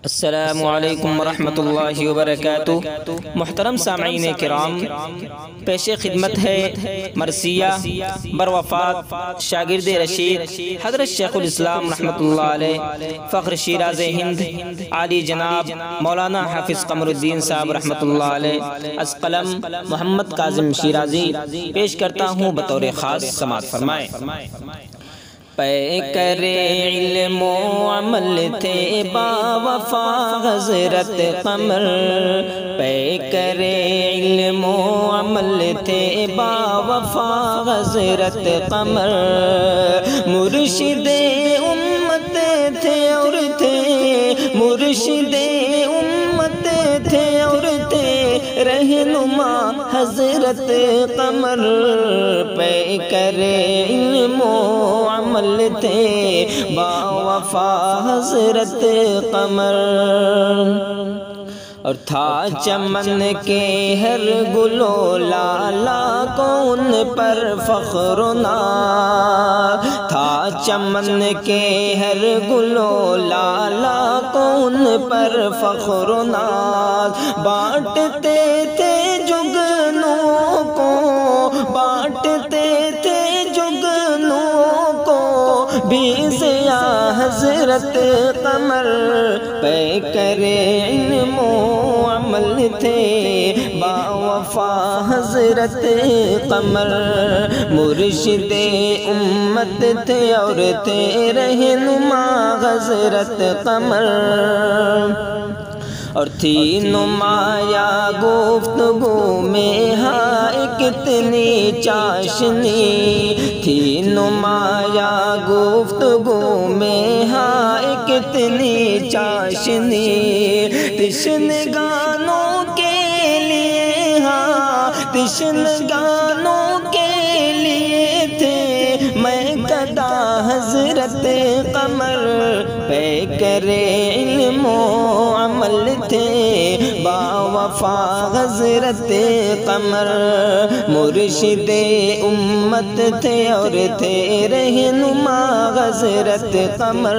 السلام علیکم ورحمۃ اللہ وبرکاتہ۔ محترم سامعین کرام، پیش خدمت ہے مرثیہ بروفات شاگرد رشید حضرت شیخ الاسلام رحمۃ اللہ علیہ فخر شیراز ہند عالی جناب مولانا حافظ قمر الدین صاحب رحمۃ اللہ علیہ از قلم محمد کاظم شیرازی پیش کرتا ہوں بطور خاص، سماعت فرمائیں۔ پے کرے علم و عمل تھے با وفا حضرت قمر، پے کرے علم و عمل تھے با وفا حضرت قمر، مرشد امت تھے اور تھے مرشد امت تھے اور تھے رہنما حضرت قمر، پے کرے علم و عمل تھے با وفا حضرت قمر، اور تھا چمن کے ہر گل و لالا کو ان پر فخر و ناز، تھا چمن کے ہر گل و لالا کو ان پر فخر و ناز، بانٹتے تھے جگنوں کو بانٹتے تھے جگنوں کو بھی ضیا حضرت قمر، پے کرے علم و عمل تھے با وفا حضرت قمر، مرشد امت تھے اور تھے رہنما حضرت قمر، اور تھی نمایاں گفتگو میں ہائے کتنی چاشنی، تھی نمایاں گفتگو میں ہائے کتنی چاشنی، تشنگانوں کے لیے ہاں تشنگانوں کے لیے تھے میں قدا حضرت قمر، پے کرے علم و عمل تھے با وفا حضرت قمر، مرشد امت تھے اور تھے رہنما حضرت قمر،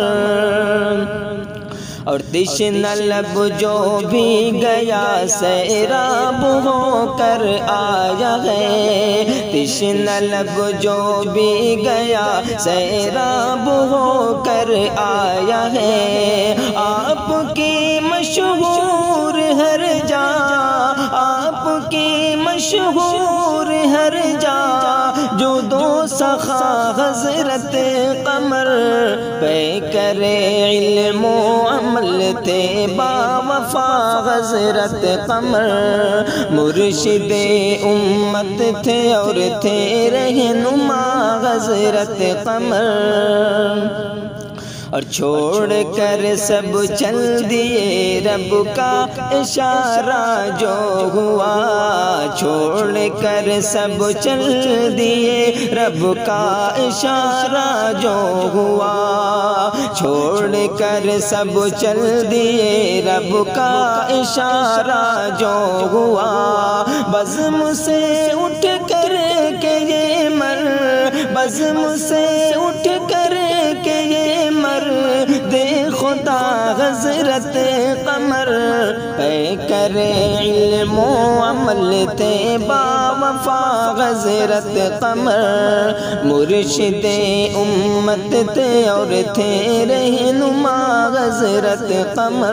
اور تشنہ لب جو بھی گیا سیراب ہو کر آیا ہے، تشنہ لب جو بھی گیا سیراب ہو کر آیا ہے، آپ کی مشہور ہر جا آپ کی مشہور ہر جا جو دو سخا حضرت قمر، پے کرے علم و عمل تھے با وفا حضرت قمر، مرشد امت تھے اور تھے رہنما حضرت قمر، اور چھوڑ کر سب چل دیے رب کا اشارہ جو ہوا، چھوڑ کر سب چل دیے رب کا اشارہ جو ہوا، چھوڑ کر سب چل دیے رب کا اشارہ جو ہوا، بزم سے اٹھ کر کے یہ مر بزم سے اٹھ کر کے یہ مر دے خدا حضرت قمر، پے کرے علم و عمل تھے با وفا حضرت قمر، مرشد امت تھے اور تھے رہنما حضرت قمر،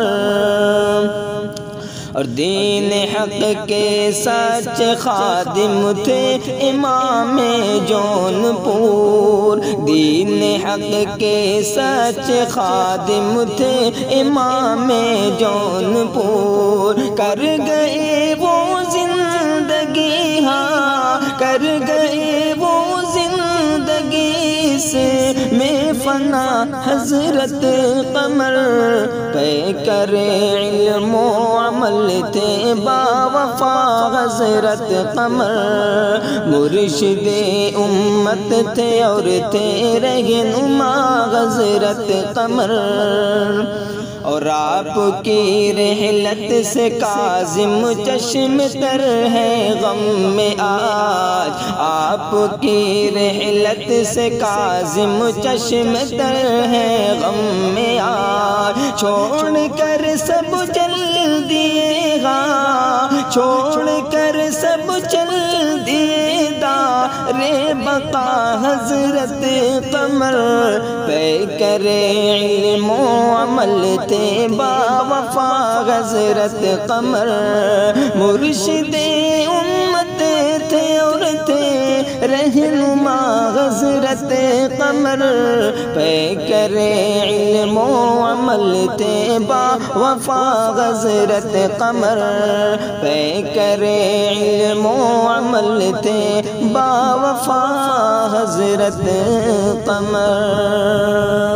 اور دین حق کے سچ خادم تھے امام جون پور، دین حق کے سچ خادم تھے امام جون پور، کر گئے وہ زندگی ہاں کر گئے وہ زندگی سے میں فنا حضرت قمر، پے کرے علم و عمل تھے با وفا حضرت قمر، مرشد امت تھے اور تھے رہنما حضرت قمر، اور آپ کی رحلت سے کاظم چشم تر ہے غم میں آج، آپ کی رحلت سے کاظم چشم تر ہے غم میں آج، چھوڑ کر سب چل دیے گا، چھوڑ کر سب چل دیے دار بقا حضرت قمر، پے کرے علم و عمل تھے با وفا حضرت قمر، مرشد امت تھے اور تھے رہنما حضرت قمر، پے کرے علم و عمل تھے با وفا حضرت قمر، پے کرے علم و عمل تھے با وفا حضرت قمر۔